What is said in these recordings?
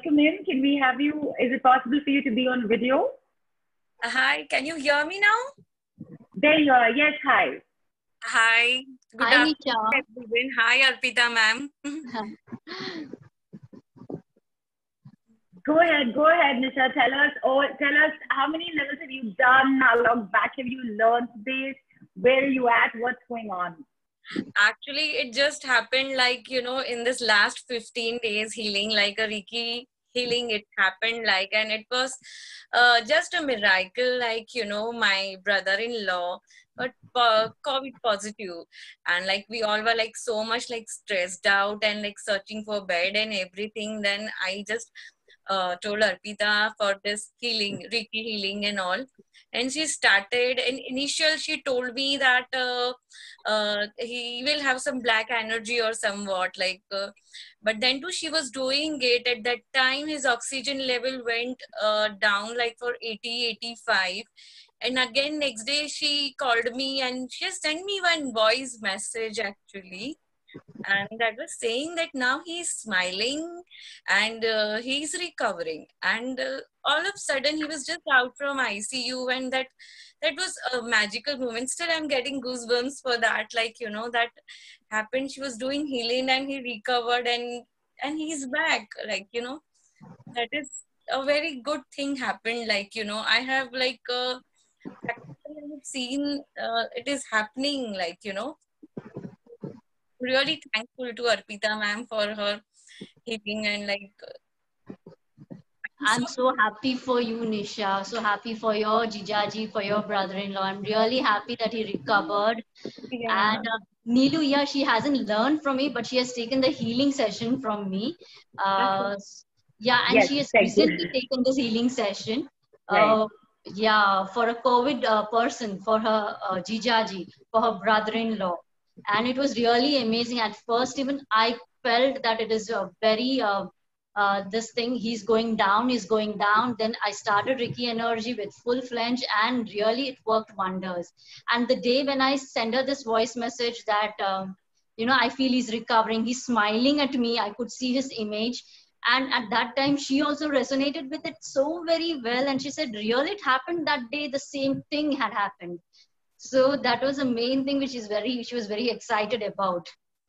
welcome in. Can we have you? Is it possible for you to be on video? Hi, can you hear me now? There you are. Yes, hi. Hi, good Hi, afternoon, Nisha. everyone. Hi, Arpita ma'am. Go ahead, Nisha. Tell us how many levels have you done? How long back have you learned this? Where are you at? What's going on? Actually, it just happened like, in this last 15 days healing, like a Reiki healing, it happened like, and it was just a miracle, like, my brother-in-law got COVID positive, and like we all were like so much like stressed out and like searching for bed and everything. Then I just told Arpita for this healing, Reiki healing and all. And she started, and initial she told me that he will have some black energy or somewhat like, but then too she was doing it at that time. His oxygen level went down like for 80, 85. And again next day she called me and she has sent me one voice message actually, and that was saying that now he's smiling and he's recovering, and all of a sudden he was just out from ICU, and that was a magical moment. Still I'm getting goosebumps for that, like, that happened. She was doing healing and he recovered, and he's back, like, that is a very good thing happened, like, I have like practically seen it is happening, like, really thankful to Arpita ma'am for her healing, and like I'm so happy for you, Nisha. So happy for your Jijaji, for your brother-in-law. I'm really happy that he recovered. yeah. And Neelu, yeah, she hasn't learned from me, but she has taken the healing session from me. Okay. Uh, yeah, and Yes, she has thank you. recently taken this healing session. Right. Yeah, for a COVID person, for her Jijaji, for her brother-in-law. And it was really amazing. At first, even I felt that it is a very this thing, he's going down. Then I started Ricky energy with full flinch, and really it worked wonders. And the day when I send her this voice message that I feel he's recovering, he's smiling at me, I could see his image. And at that time she also resonated with it so very well, and she said really it happened that day, the same thing had happened. So that was the main thing which she was very excited about.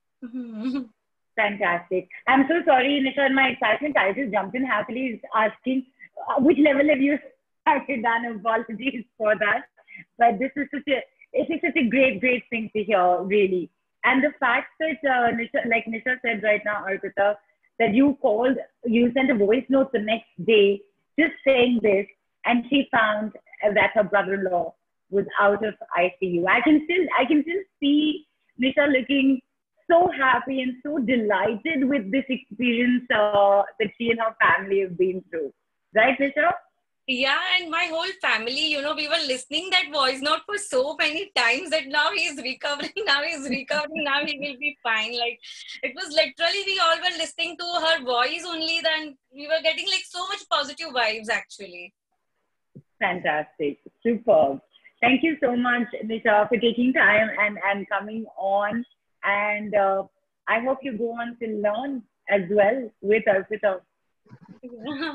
Fantastic. I'm so sorry, Nisha, in my excitement, I just jumped in happily asking which level have you started done. Apologies for that. But it is such a great thing to hear, really. And the fact that, Nisha, like Nisha said right now, Arpita, that you sent a voice note the next day just saying this, and she found that her brother-in-law was out of ICU. I can still see Nisha looking so happy and so delighted with this experience that she and her family have been through. Right, Nisha? Yeah, and my whole family, we were listening that voice note for so many times that now he's recovering, now he's recovering, now he will be fine. Like, it was literally we all were listening to her voice only, then we were getting like so much positive vibes actually. Fantastic. Superb. Thank you so much, Nisha, for taking time and coming on. And I hope you go on to learn as well with us. Yeah.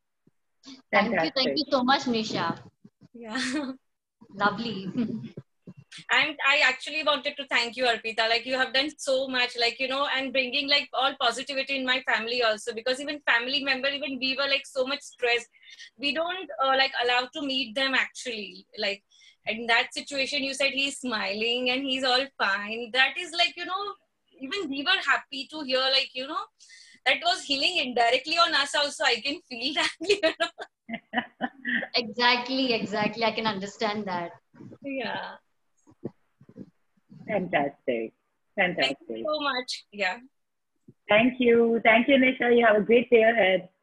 Thank Fantastic. you so much, Nisha. Yeah. Lovely. And I actually wanted to thank you, Arpita. Like, you have done so much, like, and bringing like all positivity in my family also, because even family member, even we were like so much stressed. We don't like allowed to meet them actually. Like, in that situation, you said he's smiling and he's all fine. That is like, even we were happy to hear, like, that was healing indirectly on us also. I can feel that. Exactly. I can understand that. Yeah. Fantastic. Thank you Fantastic. so much. Yeah. Thank you. Thank you, Nisha. You have a great day ahead.